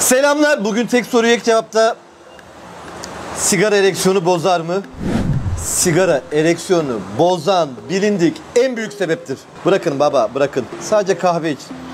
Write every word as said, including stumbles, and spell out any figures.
Selamlar. Bugün tek soruya ek cevapta sigara ereksiyonu bozar mı? Sigara ereksiyonu bozan bilindik en büyük sebeptir. Bırakın baba, bırakın. Sadece kahve iç.